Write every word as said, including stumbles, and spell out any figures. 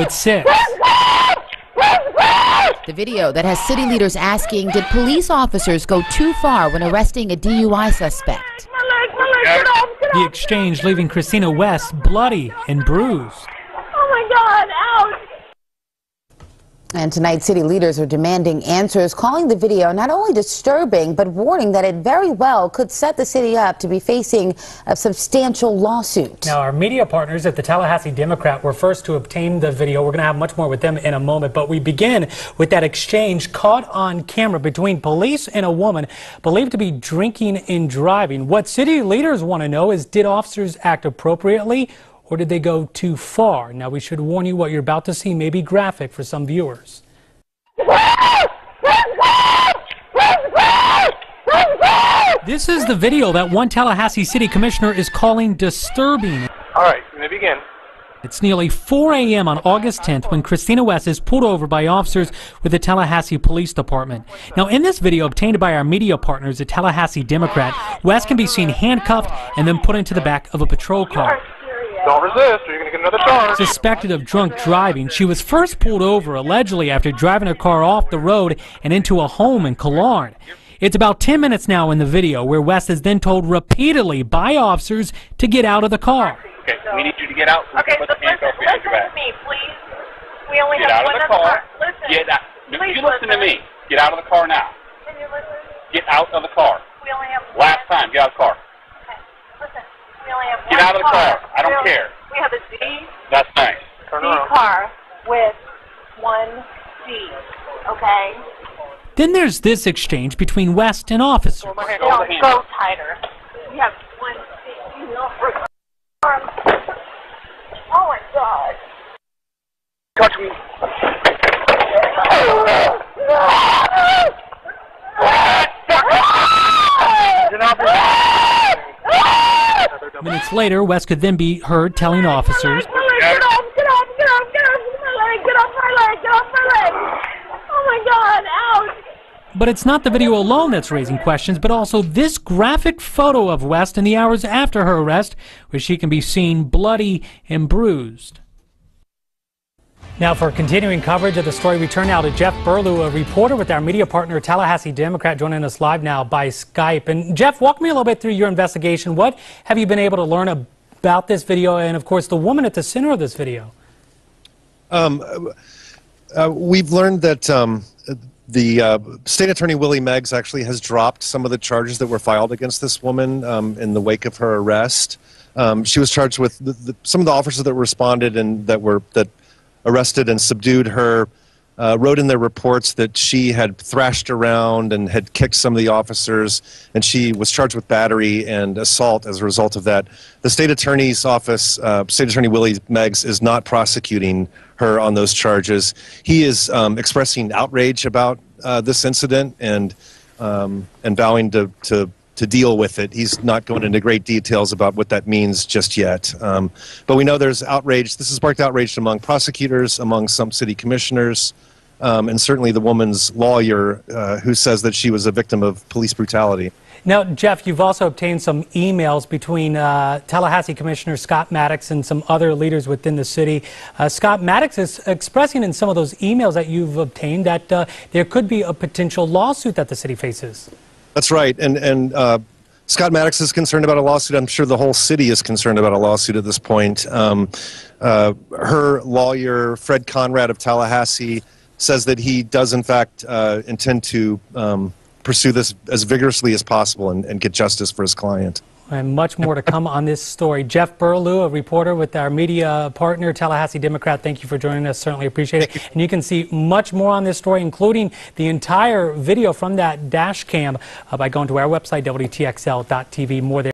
at six. The video that has city leaders asking, did police officers go too far when arresting a D U I suspect? The exchange leaving Christina West bloody and bruised. Oh my God, ouch! And tonight, city leaders are demanding answers, calling the video not only disturbing, but warning that it very well could set the city up to be facing a substantial lawsuit. Now, our media partners at the Tallahassee Democrat were first to obtain the video. We're going to have much more with them in a moment, but we begin with that exchange caught on camera between police and a woman believed to be drinking and driving. What city leaders want to know is, did officers act appropriately, or did they go too far? Now, we should warn you, what you're about to see may be graphic for some viewers. This is the video that one Tallahassee City Commissioner is calling disturbing. All right, let me begin. It's nearly four A M on August tenth when Christina West is pulled over by officers with the Tallahassee Police Department. Now, in this video obtained by our media partners at Tallahassee Democrat, West can be seen handcuffed and then put into the back of a patrol car. Don't resist or you're going to get another charge. Suspected of drunk driving, she was first pulled over allegedly after driving her car off the road and into a home in Killard. It's about ten minutes now in the video where West is then told repeatedly by officers to get out of the car. Okay, we need you to get out. So Okay, we so can put the handcuffs listen, behind your listen back. to me, please. We only Get have out of one the other car. car. Listen. Get out. Please You listen to listen. me. Get out of the car now. Can you listen? Get out of the car. We only have one. Last time, get out of the car. Okay, listen. We only have Get one out of the car. I don't We only- care. We have a Z, That's nice. Turn Z around. car with one C, okay? Then there's this exchange between West and officers. Hold my hand, No, hold the hand. go tighter. We have one C. You know, for arms. Oh my God. Touch me. Get out there. Minutes later, West could then be heard telling officers, Get off, get off, get off, get off, get off my leg, get off my leg, get off my leg. Oh my God, ouch. but it's not the video alone that's raising questions, but also this graphic photo of West in the hours after her arrest, where she can be seen bloody and bruised. Now, for continuing coverage of the story, we turn now to Jeff Burlew, a reporter with our media partner, Tallahassee Democrat, joining us live now by Skype. And Jeff, walk me a little bit through your investigation. What have you been able to learn about this video and, of course, the woman at the center of this video? Um, uh, we've learned that um, the uh, State Attorney Willie Meggs actually has dropped some of the charges that were filed against this woman um, in the wake of her arrest. Um, she was charged with the, the, some of the officers that responded and that were that. arrested and subdued her, uh, wrote in their reports that she had thrashed around and had kicked some of the officers, and she was charged with battery and assault as a result of that. The state attorney's office, uh, State Attorney Willie Meggs, is not prosecuting her on those charges. He is um, expressing outrage about uh, this incident and um, and vowing to, to to deal with it. He's not going into great details about what that means just yet. Um, but we know there's outrage. This has sparked outrage among prosecutors, among some city commissioners, um, and certainly the woman's lawyer uh, who says that she was a victim of police brutality. Now, Jeff, you've also obtained some emails between uh, Tallahassee Commissioner Scott Maddox and some other leaders within the city. Uh, Scott Maddox is expressing in some of those emails that you've obtained that uh, there could be a potential lawsuit that the city faces. That's right, and and uh, Scott Maddox is concerned about a lawsuit. I'm sure the whole city is concerned about a lawsuit at this point. Um, uh, her lawyer, Fred Conrad of Tallahassee, says that he does in fact uh, intend to um, pursue this as vigorously as possible and, and get justice for his client. And much more to come on this story. Jeff Burlew, a reporter with our media partner, Tallahassee Democrat, thank you for joining us. Certainly appreciate it. And you can see much more on this story, including the entire video from that dash cam uh, by going to our website, W T X L dot T V. More there.